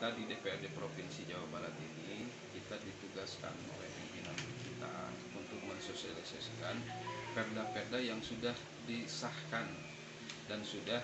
karena di DPRD Provinsi Jawa Barat ini kita ditugaskan oleh pimpinan kita untuk mensosialisasikan perda-perda yang sudah disahkan dan sudah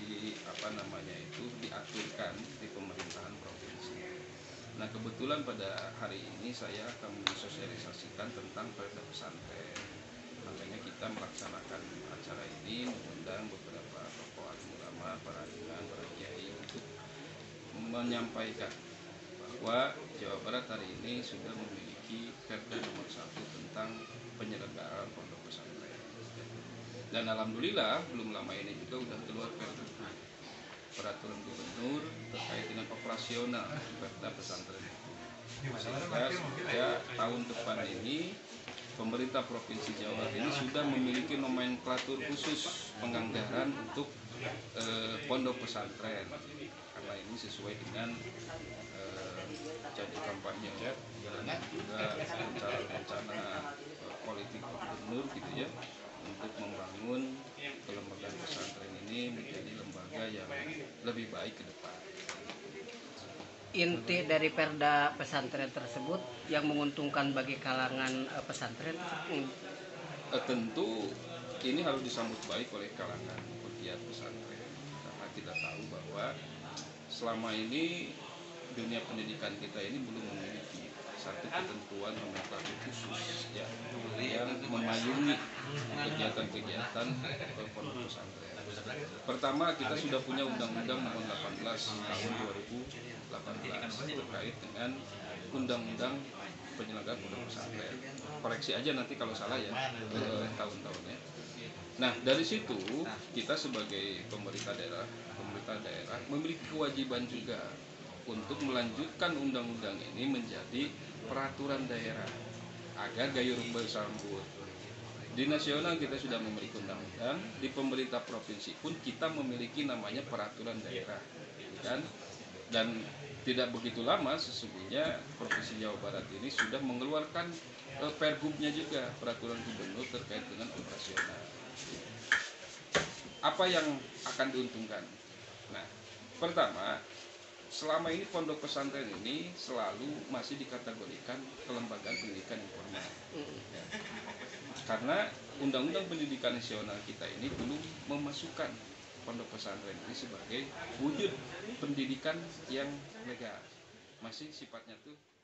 diaturkan di pemerintahan provinsi. Nah, kebetulan pada hari ini saya akan mensosialisasikan tentang perda pesantren. Makanya kita melaksanakan acara ini mengundang beberapa tokoh alim ulama, para imam, para kiai untuk menyampaikan bahwa Jawa Barat hari ini sudah memiliki Perda nomor 1 tentang penyelenggaraan pondok pesantren. Dan alhamdulillah belum lama ini juga sudah keluar peraturan gubernur terkait dengan operasional Perda pesantren. Sehingga tahun depan ini pemerintah Provinsi Jawa Barat ini sudah memiliki nomenklatur khusus penganggaran untuk pondok pesantren, karena ini sesuai dengan janji kampanye dan juga rencana politik gubernur gitu ya, untuk membangun kelembagaan pesantren ini menjadi lembaga yang lebih baik ke depan. Inti dari perda pesantren tersebut yang menguntungkan bagi kalangan pesantren? Tentu ini harus disambut baik oleh kalangan pegiat pesantren, karena kita tahu bahwa selama ini dunia pendidikan kita ini belum memiliki satu ketentuan nomenklatur khusus yang memayungi kegiatan-kegiatan pondok pesantren. Pertama, kita sudah punya Undang-Undang Nomor 18 Tahun 2018 terkait dengan Undang-Undang Penyelenggaraan Pondok Pesantren. Koreksi aja nanti kalau salah ya tahun-tahunnya. Nah, dari situ kita sebagai pemerintah daerah memiliki kewajiban juga untuk melanjutkan undang-undang ini menjadi peraturan daerah agar gayung bersambut. Di nasional kita sudah memiliki undang-undang, di pemerintah provinsi pun kita memiliki namanya peraturan daerah, kan? Dan tidak begitu lama sesungguhnya Provinsi Jawa Barat ini sudah mengeluarkan pergubnya juga, peraturan gubernur terkait dengan operasional. Apa yang akan diuntungkan? Nah, pertama, selama ini pondok pesantren ini selalu masih dikategorikan kelembagaan pendidikan informal. Ya. Karena Undang-Undang Pendidikan Nasional kita ini belum memasukkan pondok pesantren ini sebagai wujud pendidikan yang legal. Masih sifatnya tuh